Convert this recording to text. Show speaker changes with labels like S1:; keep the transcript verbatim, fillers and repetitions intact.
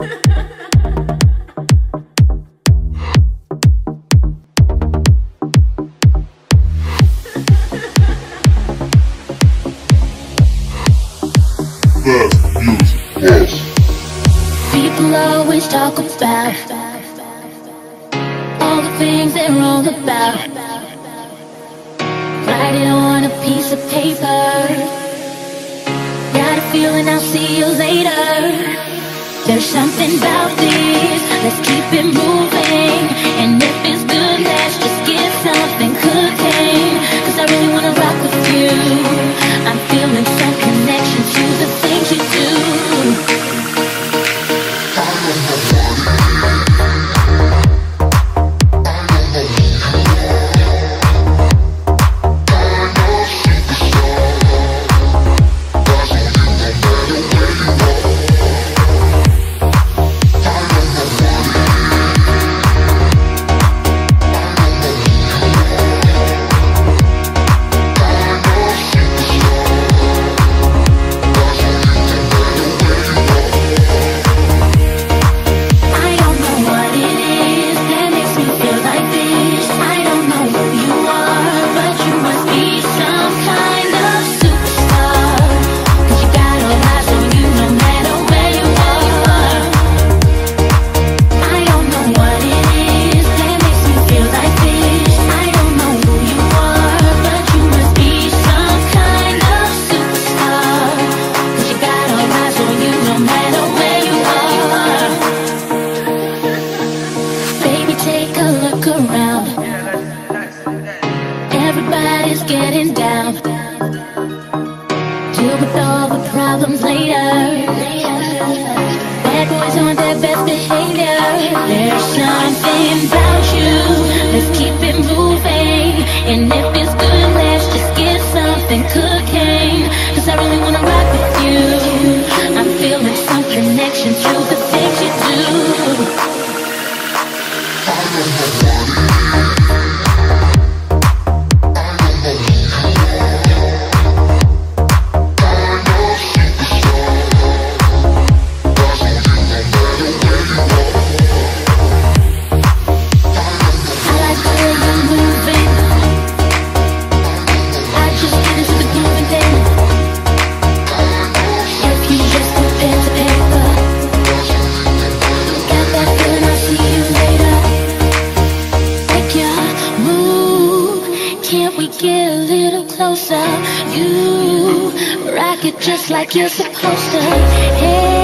S1: People always talk about all the things they're wrong about. Write it on a piece of paper. Got a feeling I'll see you later. There's something about this, let's keep it moving. And if it's good, let's just get something cooking. Cause I really wanna rock with you. I'm feeling some connection to the things you do. Everybody's getting down. Deal with all the problems later. Bad boys on their best behavior. There's something about you, let's keep it moving. And if it's good, let's just get something cooking. Cause I really wanna rock with you. I'm feeling some connection to the things you do. Can't we get a little closer? You rock it just like you're supposed to. Hey.